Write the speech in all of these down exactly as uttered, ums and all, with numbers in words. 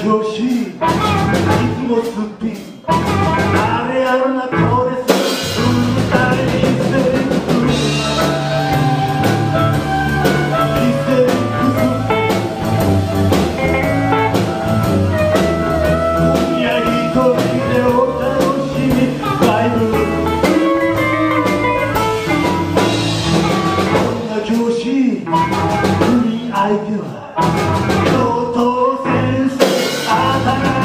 調子いつもすっぴんあれやるなこれするうるさいヒステリックヒステリックス今夜一人でお楽しみバイブこんな調子海相手は教頭先生あたら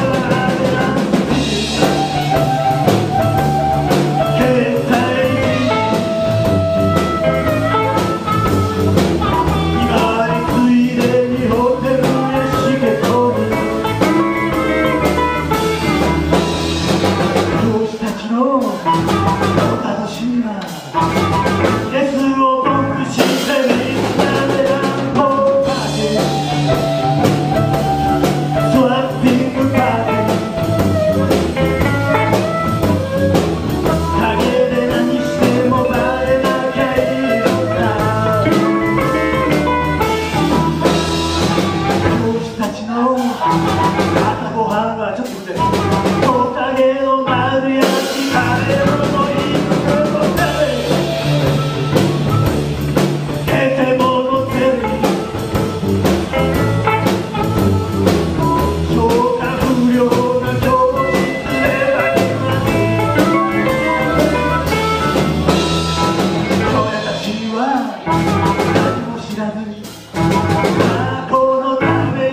朝ごはんはちょっと待ってトカゲの丸焼きカレーのいくの食べ出てものゼリー消化不良な教室でだけは俺たちは何も知らずにこのため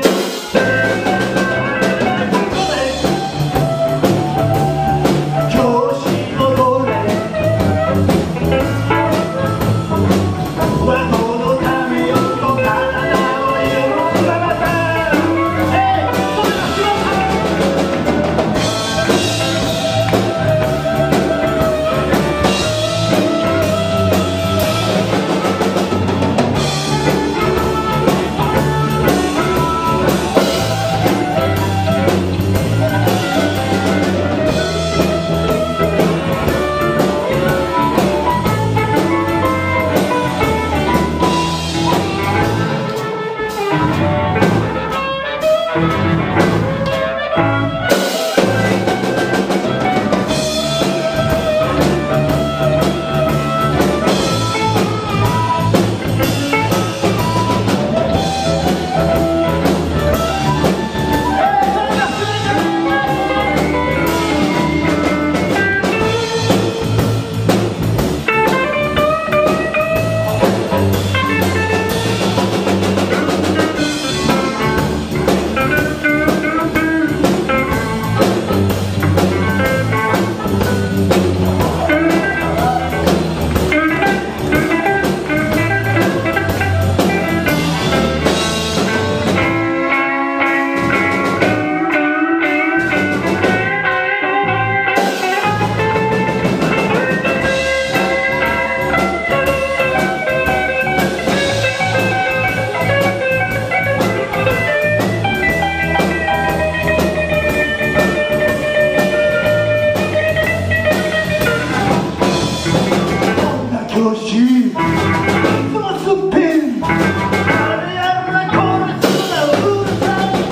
調子いつもすっぴんあれやるなこれするなうるさい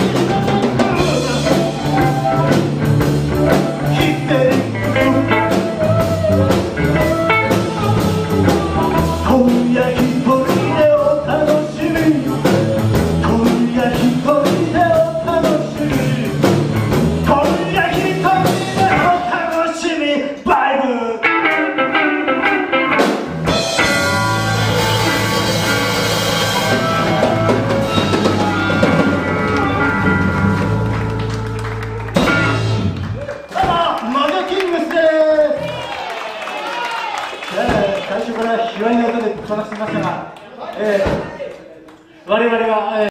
ヒステリック今夜一人でお楽しみ今夜一人でお楽しみ今夜一人でお楽しみバイブ最初から卑猥な音でこなしてましたが、えー、我々が、えー